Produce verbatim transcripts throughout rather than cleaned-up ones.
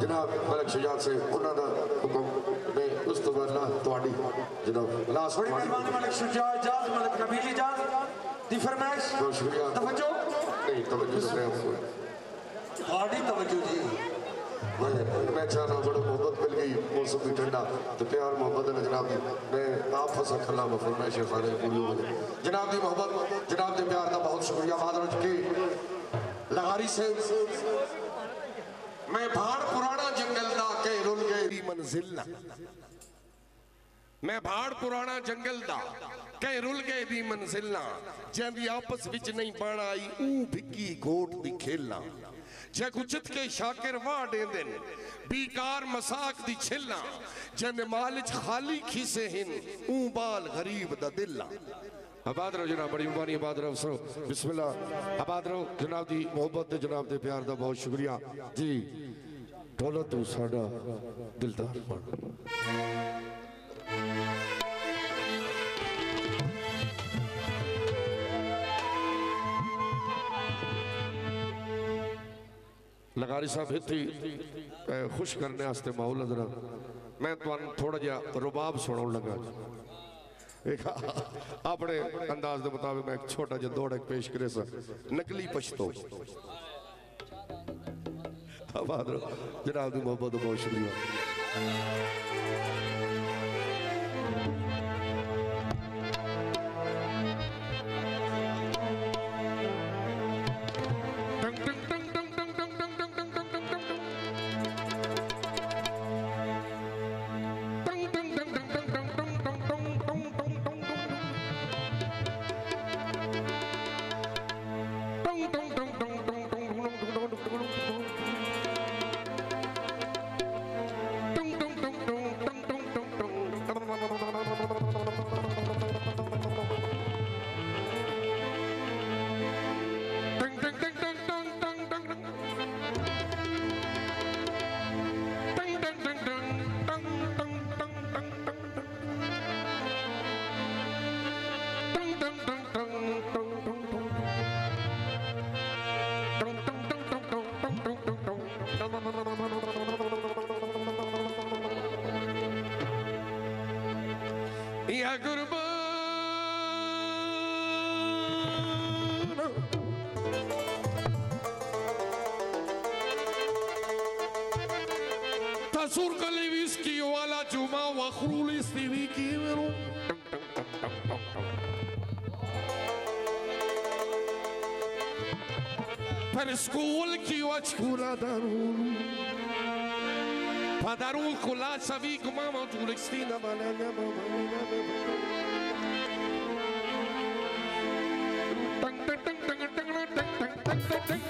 जनाब मलिक शुजात से उन्होंने हुक्म ने उस तो बाद ना तोड़ी जनाब लास्ट बड़ी मेहरबानी मलिक शुजात इजाज मलिक नबील इजाज दी फरमाइश बहुत शुक्रिया तवज्जो नहीं तवज्जो से आपको हार्डी तवज्जो जी मैं मैं चाहना बड़ा मोहब्बत मिल गई मौसम भी ठंडा तो प्यार मोहब्बत है जनाब दी मैं आप फसा खला में फरमाइश सारे पूरी हो गई जनाब दी मोहब्बत जनाब दे प्यार का बहुत शुक्रिया मादरज की लगारी से मैं भाड़ पुराना जंगल दा के रुल गए मंजिल ना मैं भाड़ पुराना जंगल दा के रुल गए दी मंजिल ना जंदी आपस विच नहीं बन आई ऊ भिक्की गोट दी खेलना जे कुचित के शाकिर वाह देंदे बीकार मसाक दी छिलना जंदे मालिच खाली खीसे हिन ऊ बाल गरीब दा दिलना आबाद रहो जनाब बड़ी मुबारक आबाद रहो सो बिस्मिल्लाह आबाद रहो जनाब दी मोहब्बत ते जनाब दे प्यार दा बहुत शुक्रिया जी दौलत तू साडा दिलदार बन लगारी साहब इतनी खुश करने वास्ते माहौल जरा मैं तुहानू थोड़ा जिहा रुबाब सुनाउण लगा अपने अंदाज के मुताबिक मैं एक छोटा जिहा दौड़ एक पेश करे सा नकली पछतो जनाब की मोहब्बत बहुत शुक्रिया या कुर्बान तसुर कलीविस की वाला जुमा वखरूल इस्तीवी की मेरू पर स्कूल की वचकुला दारून Padarul kula savi kumama tulikstina balanya balanya tang tang tang tang tang tang tang tang tang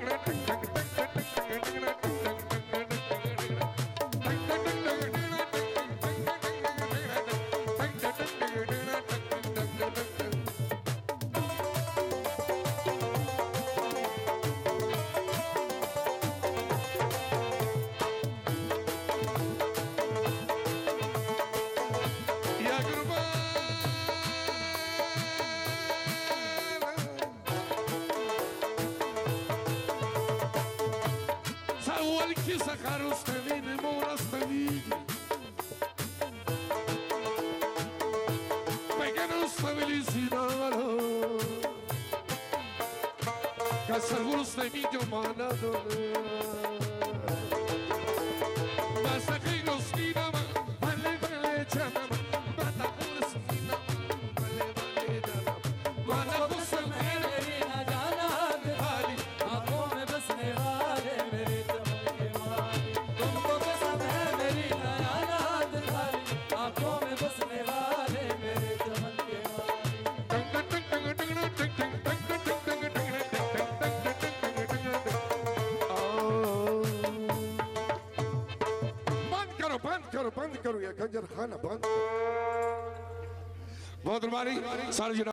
Seguro de mí yo manado Basta que nos mira Vale, vale, chama Bata por su vida Vale, vale, chama Bata por su vida Jana Bihari Aankhon mein basne wale mere chaman ke mali Tumko kasam hai meri nayana Bihari Aankhon mein basne wale mere chaman ke mali Tang tang tang tang tang tang tang बंद करो या खंजर खाना बंद करो बहुत